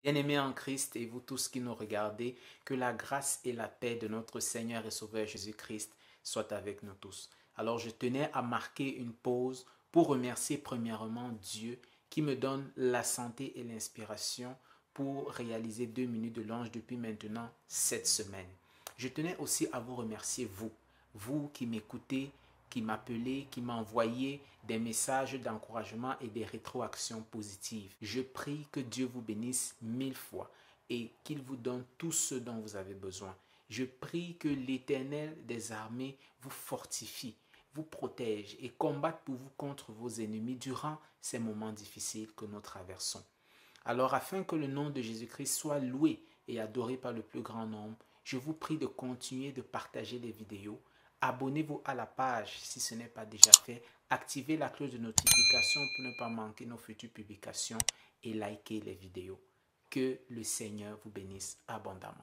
Bien-aimés en Christ et vous tous qui nous regardez, que la grâce et la paix de notre Seigneur et Sauveur Jésus-Christ soient avec nous tous. Alors je tenais à marquer une pause pour remercier premièrement Dieu qui me donne la santé et l'inspiration pour réaliser 2 minutes de louange depuis maintenant 7 semaines. Je tenais aussi à vous remercier vous qui m'écoutez, qui m'appelez, qui m'envoyez des messages d'encouragement et des rétroactions positives. Je prie que Dieu vous bénisse 1000 fois et qu'il vous donne tout ce dont vous avez besoin. Je prie que l'Éternel des armées vous fortifie, vous protège et combatte pour vous contre vos ennemis durant ces moments difficiles que nous traversons. Alors, afin que le nom de Jésus-Christ soit loué et adoré par le plus grand nombre, je vous prie de continuer de partager les vidéos. Abonnez-vous à la page si ce n'est pas déjà fait. Activez la cloche de notification pour ne pas manquer nos futures publications et likez les vidéos. Que le Seigneur vous bénisse abondamment.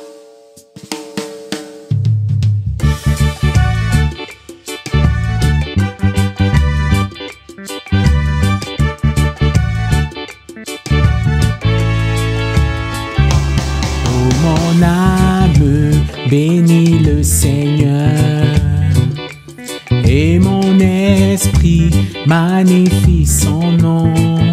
Oh mon âme, bénis le Seigneur, et mon esprit magnifie son nom,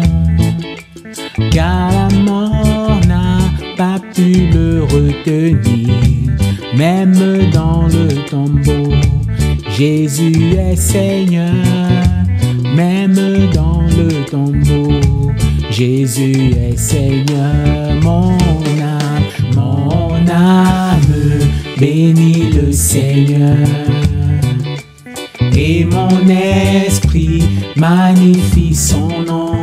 car la mort n'a pas pu le retenir, même dans le tombeau. Jésus est Seigneur, même dans le tombeau. Jésus est Seigneur, mon âme, bénis le Seigneur, et mon esprit magnifie son nom,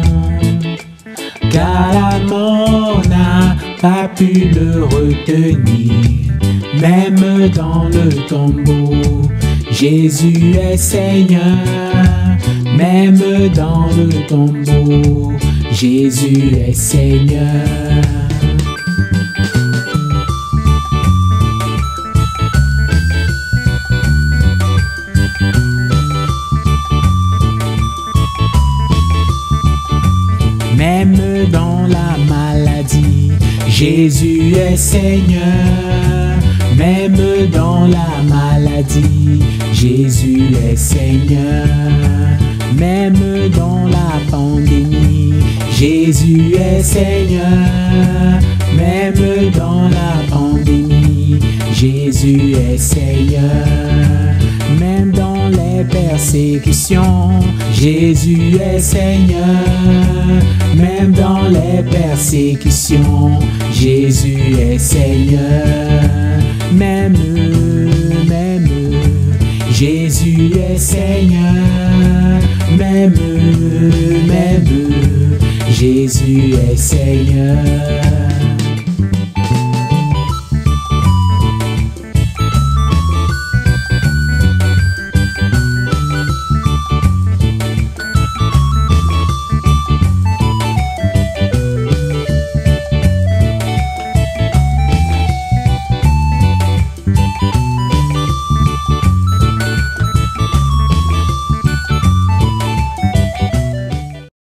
car la mort n'a pas pu le retenir, même dans le tombeau. Jésus est Seigneur, même dans le tombeau. Jésus est Seigneur. Même dans la maladie, Jésus est Seigneur. Même dans la maladie, Jésus est Seigneur. Même dans la pandémie, Jésus est Seigneur. Même dans la pandémie, Jésus est Seigneur. Même dans les persécutions, Jésus est Seigneur. Même dans les persécutions, Jésus est Seigneur. Même, Jésus est Seigneur. Même, Jésus est Seigneur.